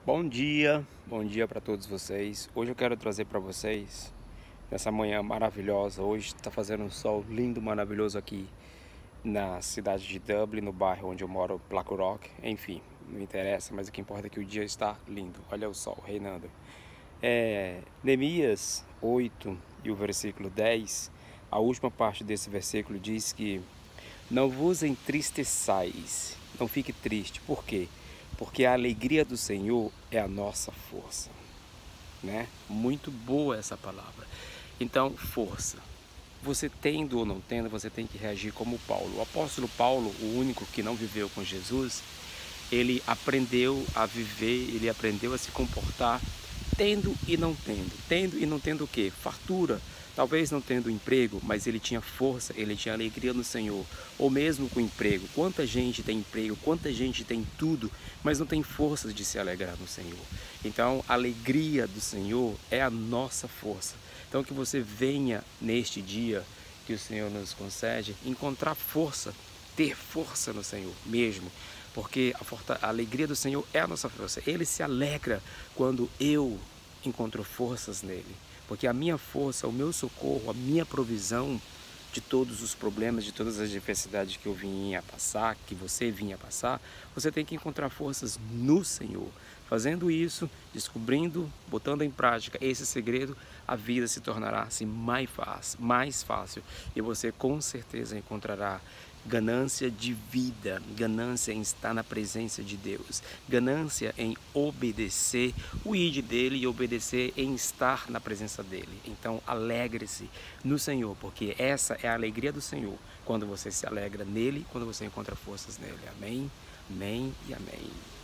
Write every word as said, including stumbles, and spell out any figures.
Bom dia, bom dia para todos vocês. Hoje eu quero trazer para vocês, nessa manhã maravilhosa, hoje está fazendo um sol lindo, maravilhoso aqui na cidade de Dublin, no bairro onde eu moro, Blackrock. Enfim, não interessa, mas o que importa é que o dia está lindo. Olha o sol reinando. É, Neemias oito e o versículo dez, a última parte desse versículo diz que não vos entristeçais, não fique triste. Por quê? Porque a alegria do Senhor é a nossa força, né? Muito boa essa palavra. Então, força. Você tendo ou não tendo, você tem que reagir como Paulo. O apóstolo Paulo, o único que não viveu com Jesus, ele aprendeu a viver, ele aprendeu a se comportar tendo e não tendo. Tendo e não tendo o quê? Fartura. Talvez não tendo emprego, mas ele tinha força, ele tinha alegria no Senhor. Ou mesmo com emprego. Quanta gente tem emprego, quanta gente tem tudo, mas não tem força de se alegrar no Senhor. Então, a alegria do Senhor é a nossa força. Então, que você venha neste dia que o Senhor nos concede, encontrar força, ter força no Senhor mesmo, porque a, forta, a alegria do Senhor é a nossa força. Ele se alegra quando eu encontro forças nele, porque a minha força, o meu socorro, a minha provisão de todos os problemas, de todas as diversidades que eu vinha passar, que você vinha passar, você tem que encontrar forças no Senhor. Fazendo isso, descobrindo, botando em prática esse segredo, a vida se tornará assim mais fácil, mais fácil e você com certeza encontrará ganância de vida, ganância em estar na presença de Deus, ganância em obedecer o id dele e obedecer em estar na presença dele. Então alegre-se no Senhor, porque essa é a alegria do Senhor, quando você se alegra nele, quando você encontra forças nele. Amém, amém e amém.